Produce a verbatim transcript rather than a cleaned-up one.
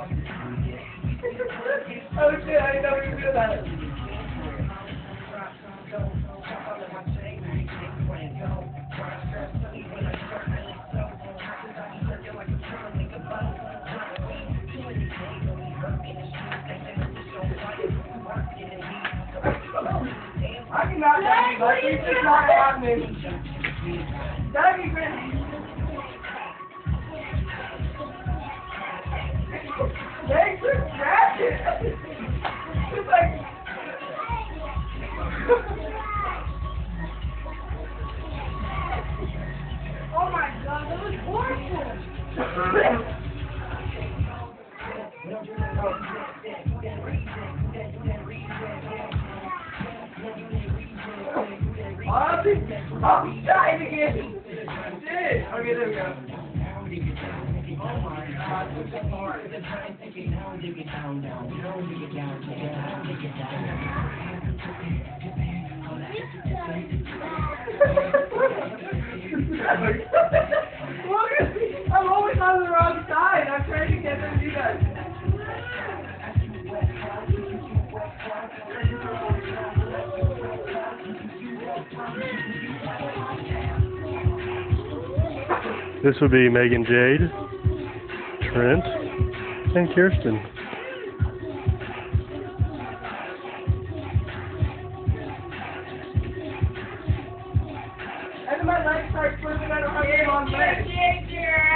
Oh shit, I didn't know we were doing that. I cannot do that. It's just not happening. That'd be great. Thanks for crashing. It's like. Oh my god, that was horrible. I'm dying again. Shit. Okay, there we go. Oh my god, this is hard. Look at me. I'm always on the wrong side. I'm trying to get them to do that. This would be Megan Jade, Trent, and Kirsten. And then my legs start slipping out of my game on legs.